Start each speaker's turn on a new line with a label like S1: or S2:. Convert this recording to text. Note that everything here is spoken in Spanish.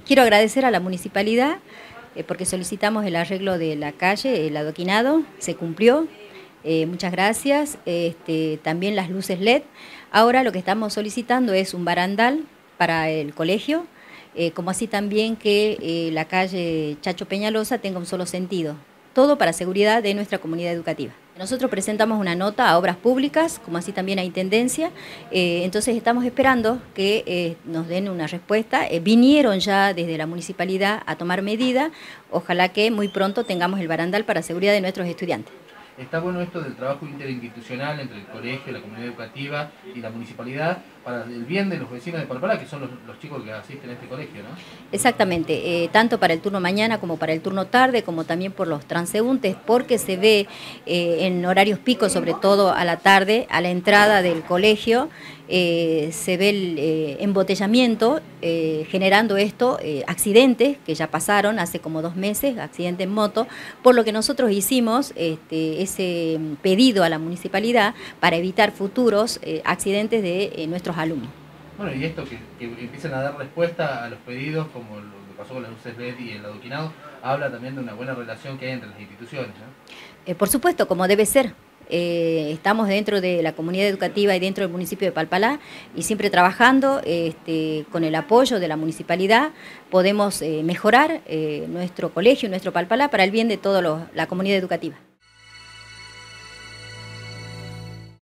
S1: Quiero agradecer a la municipalidad porque solicitamos el arreglo de la calle, el adoquinado, se cumplió. Muchas gracias. También las luces LED. Ahora lo que estamos solicitando es un barandal para el colegio, como así también que la calle Chacho Peñalosa tenga un solo sentido. Todo para seguridad de nuestra comunidad educativa. Nosotros presentamos una nota a Obras Públicas, como así también a Intendencia, entonces estamos esperando que nos den una respuesta. Vinieron ya desde la municipalidad a tomar medida, ojalá que muy pronto tengamos el barandal para seguridad de nuestros estudiantes.
S2: Está bueno esto del trabajo interinstitucional entre el colegio, la comunidad educativa y la municipalidad para el bien de los vecinos de Palpalá, que son los chicos que asisten a este colegio, ¿no?
S1: Exactamente, tanto para el turno mañana como para el turno tarde, como también por los transeúntes, porque se ve en horarios picos, sobre todo a la tarde, a la entrada del colegio, se ve el embotellamiento, generando esto, accidentes que ya pasaron hace como 2 meses, accidentes en moto, por lo que nosotros hicimos ese pedido a la municipalidad para evitar futuros accidentes de nuestros alumnos.
S2: Bueno, y esto que empiecen a dar respuesta a los pedidos, como lo que pasó con las luces LED y el adoquinado, habla también de una buena relación que hay entre las instituciones, ¿no?
S1: Por supuesto, como debe ser. Estamos dentro de la comunidad educativa y dentro del municipio de Palpalá y siempre trabajando con el apoyo de la municipalidad podemos mejorar nuestro colegio, nuestro Palpalá para el bien de toda la comunidad educativa.